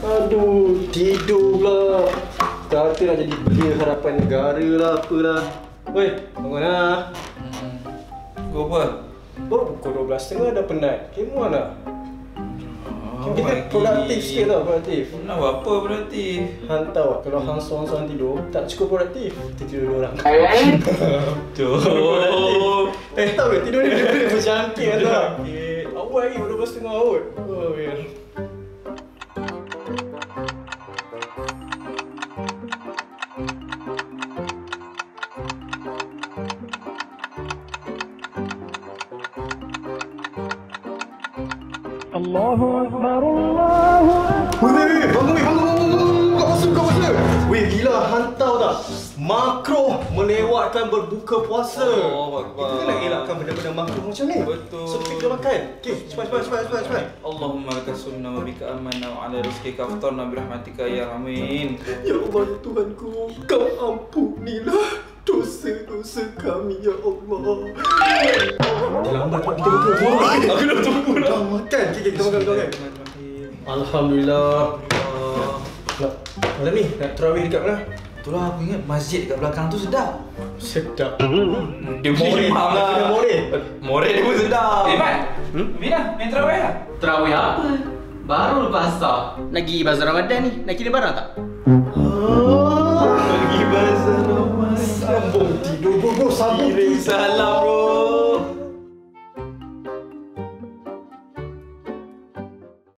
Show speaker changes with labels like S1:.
S1: Aduh, tidur pula. Kata nak jadi belia harapan negara lah apalah. Woi, bangun lah.
S2: Kau apa?
S1: Baru pukul 12.30 dah penat. Kemon lah. Kita produktif sikit tau, produktif.
S2: Nak buat apa produktif?
S1: Hang tahu kalau hang seorang-seorang tidur, tak cukup produktif. Kita tidur 2 orang.
S2: Betul.
S1: Tahu ke tidur ni berjangkit kan tak? Awal lagi 12.30 awal. Oh, ya. Allahu Akbar, Allahu Akbar. Weh, bangun. Kau masuk. Weh, gila, hantau tak? Makruh melewatkan berbuka puasa.
S2: Allahu Akbar.
S1: Kita kena elakkan benda-benda makruh macam ni.
S2: Betul.
S1: So kita makan. Okey, cepat.
S2: Allahumma laka sunna wa bika amanna wa ala rizqika aftarna birahmatika ya amin.
S1: Ya Allah, ya Tuhanku, Kau ampunilah dosa-dosa kami, ya Allah. Lambat pula kita buka.
S2: Aku dah tunggu dah.
S1: Dah makan. Okey, kita makan. Alhamdulillah. Malam ni nak tarawih dekat mana?
S2: Itulah aku ingat masjid kat belakang tu sedap.
S1: Sedap.
S2: Dia memang lah. More dia pun sedap.
S3: Mat, Mina, main terawih lah.
S4: Terawih apa? Baru lepas asar. Nak pergi bazar Ramadan ni. Nak kirim barang tak?
S1: Pergi bazar Ramadan. Sambung tidur bro.
S2: Kirim salam bro.